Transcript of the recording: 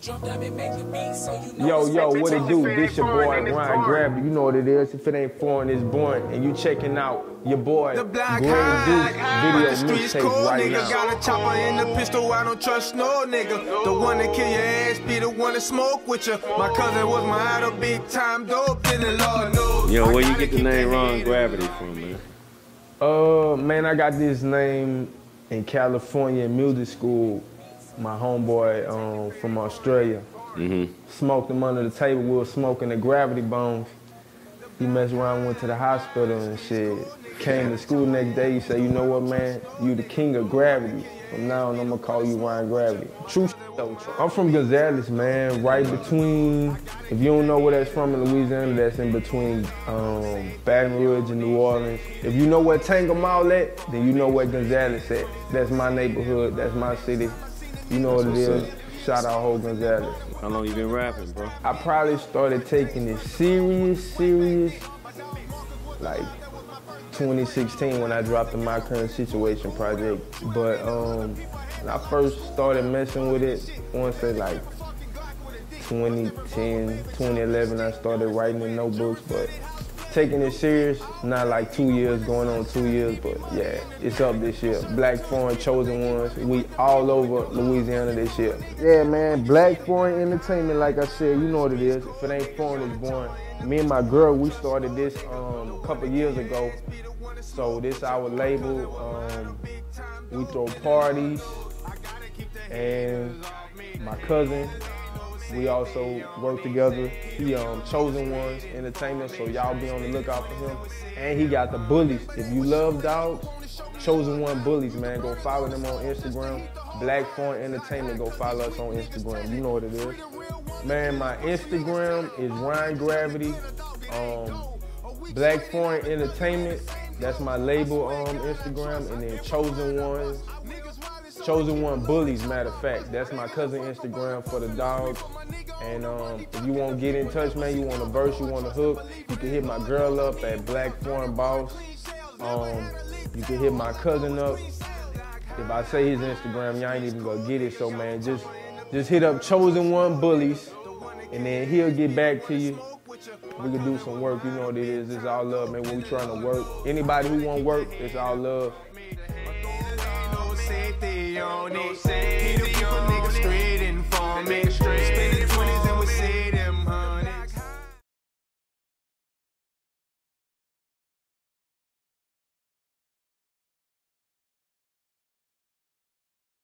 Yo, what it do? This your boy, Ryan Gravity. You know what it is. If it ain't foreign, it's born. And you checking out your boy, Grave Deuce video mixtape right now. Got a chopper in the pistol, I don't trust no nigga. The one that kill your ass be the one that smoke with you. My cousin was my idol, big time dope, dealing, Lord knows. Yo, where you get the name Ron Gravity from, man? Man, I got this name in California in music school. My homeboy from Australia. Smoked him under the table. We were smoking the Gravity bones. He messed around, went to the hospital and shit. Came to school the next day, he said, you know what, man? You the king of gravity. From now on, I'm gonna call you Ryan Gravity. True shit though. I'm from Gonzales, man. Right between, if you don't know where that's from in Louisiana, that's in between Baton Rouge and New Orleans. If you know where Tango Mall at, then you know where Gonzales at. That's my neighborhood, that's my city. You know what it is. Shout out whole Gonzales. How long you been rapping, bro? I probably started taking it serious, like 2016 when I dropped the My Current Situation project. But when I first started messing with it, I want to say like 2010, 2011, I started writing in notebooks, but taking it serious, not like 2 years, going on 2 years, but yeah, it's up this year. Black Foreign Chosen Ones, we all over Louisiana this year. Yeah, man, Black Foreign Entertainment, like I said, you know what it is. If it ain't foreign, it's born. Me and my girl, we started this a couple years ago. So this our label. We throw parties, and my cousin, we also work together. He Chosen Ones Entertainment, so y'all be on the lookout for him. And he got the Bullies. If you love dogs, Chosen One Bullies, man, go follow them on Instagram. Black Foreign Entertainment, go follow us on Instagram. You know what it is. Man, my Instagram is Ryan Gravity. Black Foreign Entertainment, that's my label Instagram, and then Chosen One Bullies, matter of fact. That's my cousin Instagram for the dogs. And if you want to get in touch, man, you want a verse, you want a hook, you can hit my girl up at Black Foreign Boss. You can hit my cousin up. If I say his Instagram, y'all ain't even gonna get it. So man, just hit up Chosen One Bullies, and then he'll get back to you. We can do some work, you know what it is. It's all love, man, when we trying to work. Anybody who want work, it's all love.